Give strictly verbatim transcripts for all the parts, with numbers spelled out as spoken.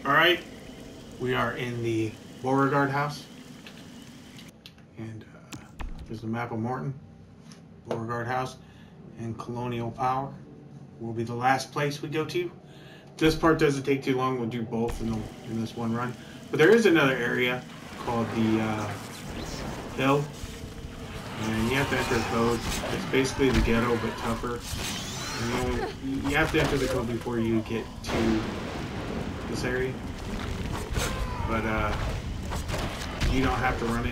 Alright, we are in the Beauregard house. And uh, there's the map of Morton, Beauregard house, and Colonial Power will be the last place we go to. This part doesn't take too long. We'll do both in, the, in this one run. But there is another area called the uh, Hill. And you have to enter a code. It's basically the ghetto, but tougher. And you, you have to enter the code before you get to this area. But uh, you don't have to run it.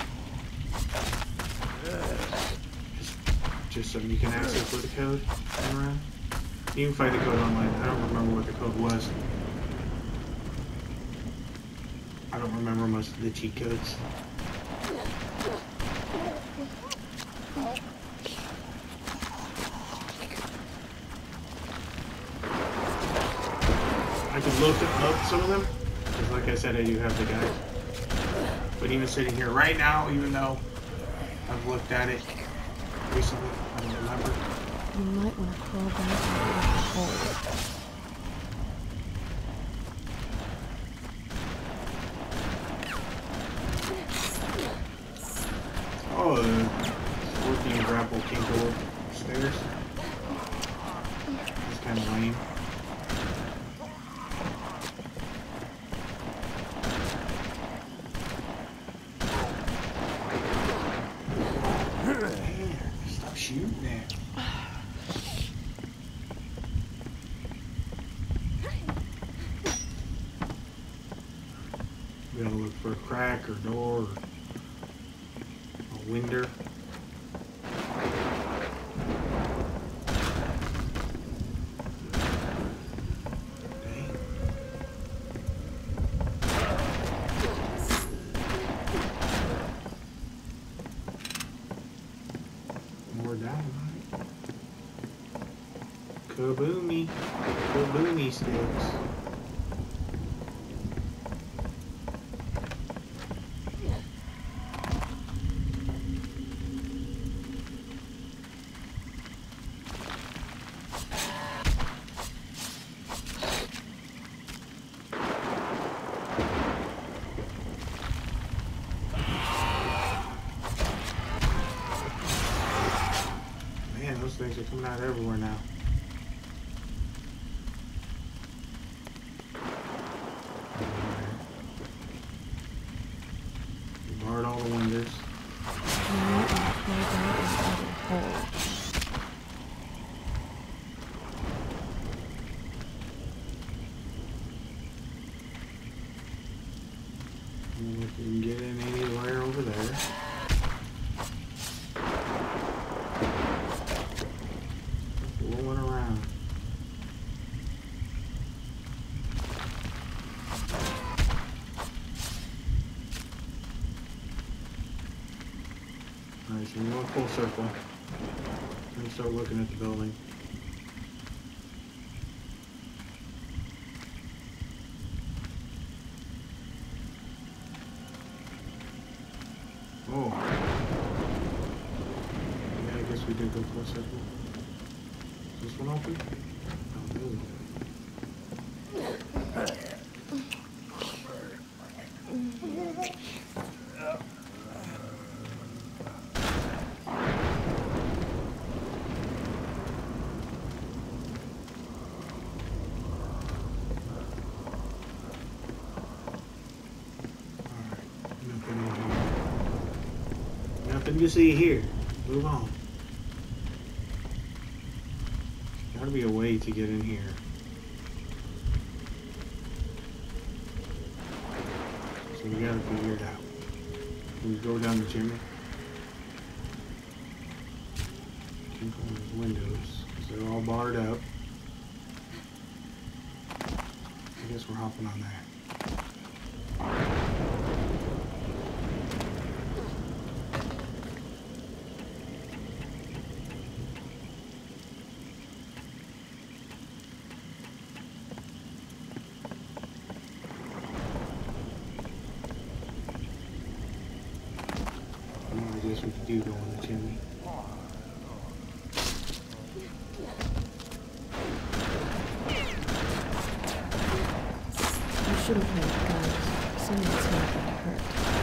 Just, just so you can access with the code and run. You can find the code online. I don't remember what the code was. I don't remember most of the cheat codes. I could look up some of them, because like I said, I do have the guide. But even sitting here right now, even though I've looked at it recently, I don't remember. You might want to crawl back into the hole. Oh, the scorpion grapple can't go upstairs. It's kind of lame. Stop shooting that. We gotta look for a crack or door or a window. More dynamite. Kaboomy. Kaboomy sticks. Those things are coming out everywhere now. We barred all the windows. And if you can get in anywhere over there. Rolling around. Alright, so we're going full circle. Let me start looking at the building. Oh. Yeah, I guess we did go full circle. Is this one open? Oh, really? Nothing to see here. Move on. There's gotta be a way to get in here. So we gotta figure it out. Can we go down the chimney? Can't go in those windows because they're all barred up. I guess we're hopping on that. I guess we could do go on the chimney. should have heard guns. Someone's gonna get hurt.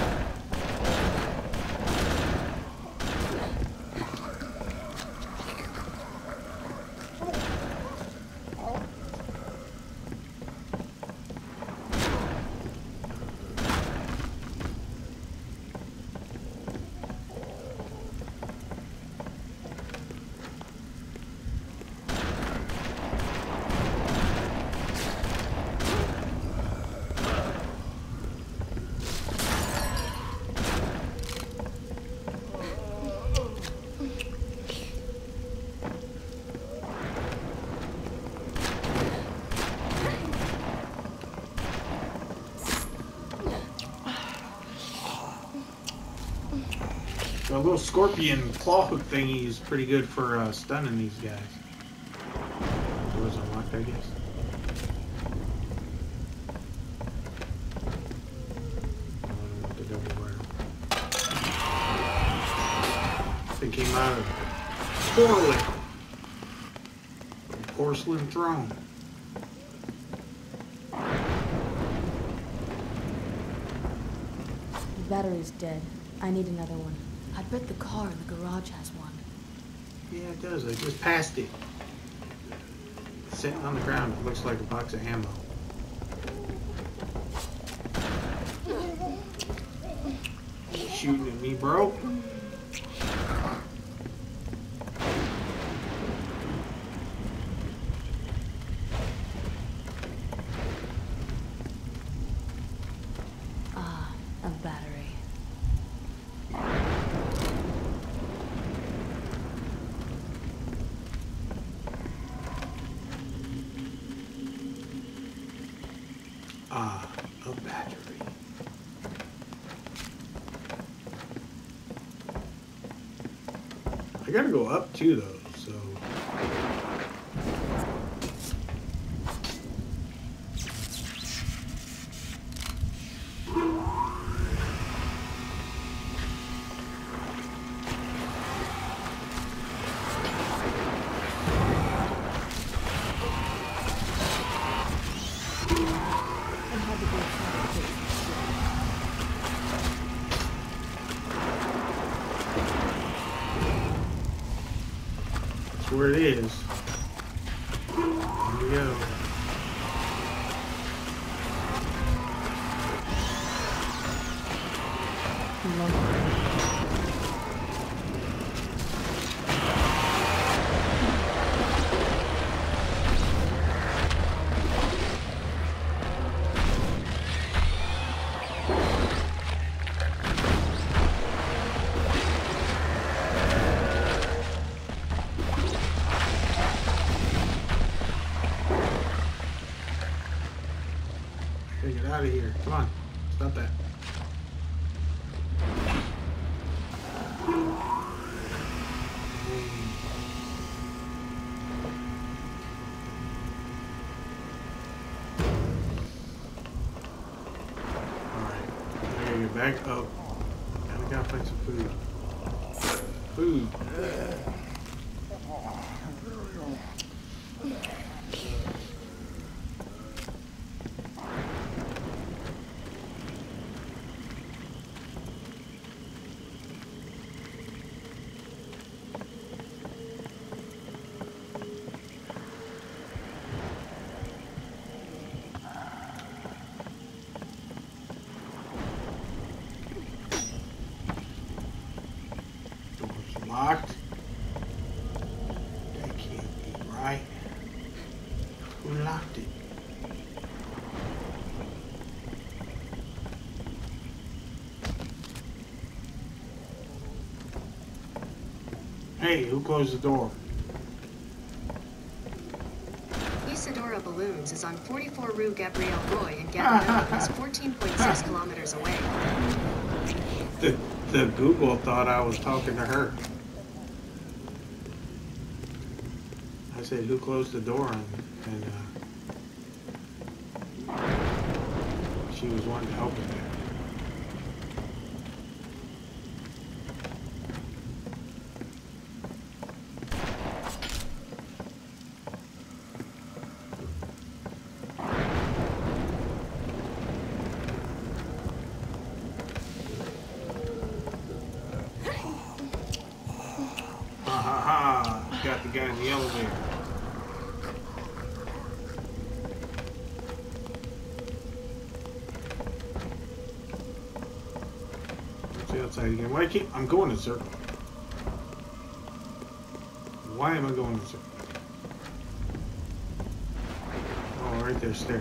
The little scorpion claw hook thingy is pretty good for uh, stunning these guys. Doors unlocked, I guess. I don't know what the devil were. They came out of portally. Porcelain throne. The battery's dead. I need another one. I bet the car in the garage has one. Yeah, it does. I just passed it. It's sitting on the ground. It looks like a box of ammo. You shooting at me, bro? Ah, a battery. Ah, a battery. I gotta go up too, though, so. Where it is. Here we go. Get out of here. Come on. Stop that. Alright. I gotta get back up. And I gotta find some food. Food. Locked. That can't be right. Who locked it? Hey, who closed the door? Isadora Balloons is on forty-four Rue Gabrielle Roy in Gatineau, is fourteen point six kilometers away. The, the Google thought I was talking to her. I said, who closed the door? And, and uh, she was wanting to open it. guy in the elevator. Outside again. Why I keep I'm going in a circle. Why am I going in a circle? Oh, right there, stairs.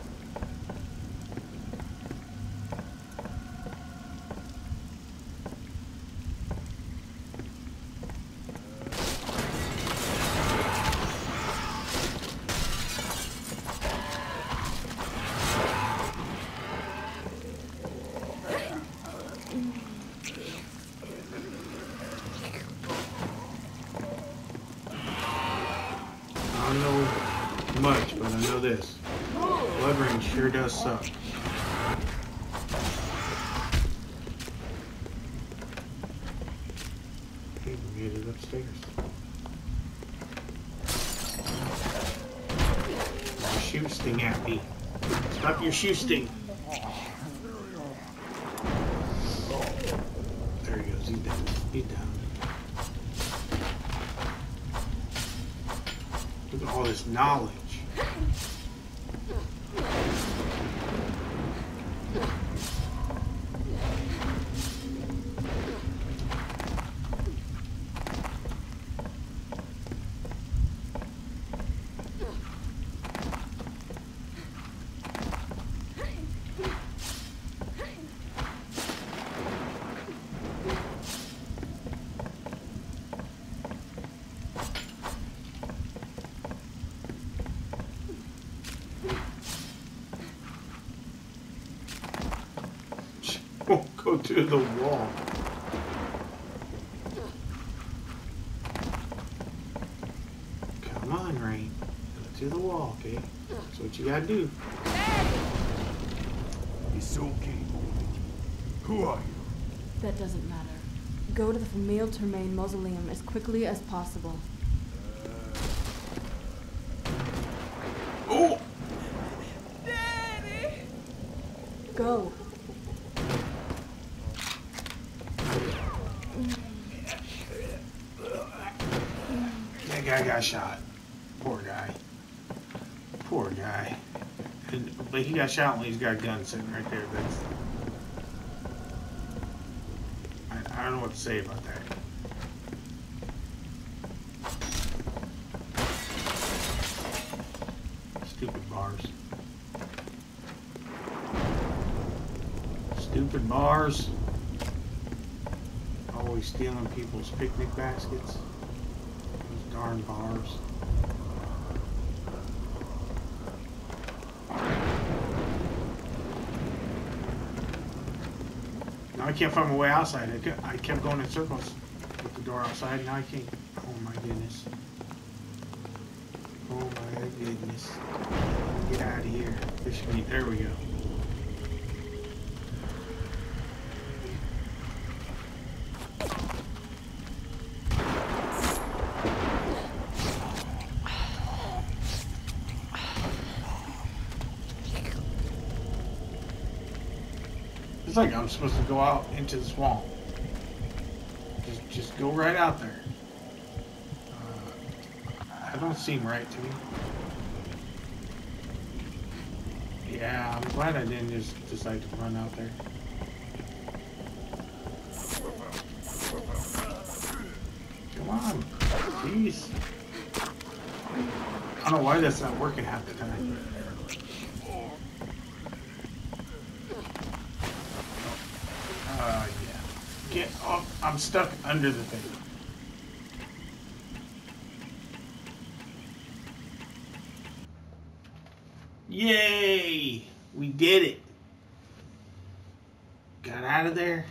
I don't know much, but I know this. BloodRayne sure does suck. Okay, we made it upstairs. Your shoe sting at me. Stop your shoe sting. There he goes. He's down. He's down. Look at all this knowledge. Won't go to the wall. Come on, Rain. Go to the wall, okay? That's what you gotta do. It's okay. Who are you? That doesn't matter. Go to the Famille Termaine mausoleum as quickly as possible. Oh! Daddy! Go. That guy got shot. Poor guy. Poor guy. And, but he got shot when he's got a gun sitting right there. That's. I, I don't know what to say about that. Stupid bars. Stupid bars. Always stealing people's picnic baskets. Those darn bars. Now I can't find my way outside. I kept, I kept going in circles with the door outside. Now I can't. Oh my goodness. Oh my goodness. Get out of here. Fish meat. There we go. It's like I'm supposed to go out into the swamp. Just, just go right out there. Uh, that don't seem right to me. Yeah, I'm glad I didn't just decide to run out there. Come on, jeez. I don't know why that's not working half the time. Uh, yeah. Get off. I'm stuck under the thing. Yay! We did it. Got out of there.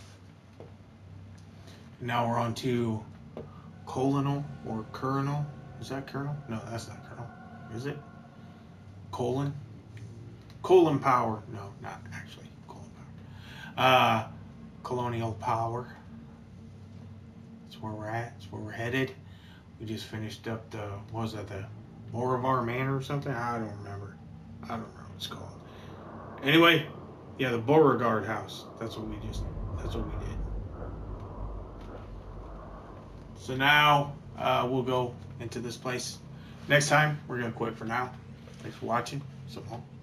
Now we're on to colonel or colonel. Is that colonel? No, that's not colonel. Is it? Colon? Colon power. No, not actually. Colon power. Uh, colonial power. That's where we're at. That's where we're headed. We just finished up the, what was that, the Bolivar Manor or something? I don't remember. I don't remember what it's called. Anyway, yeah, the Beauregard house. That's what we just, that's what we did. So now uh, we'll go into this place. Next time, we're going to quit for now. Thanks for watching. So long.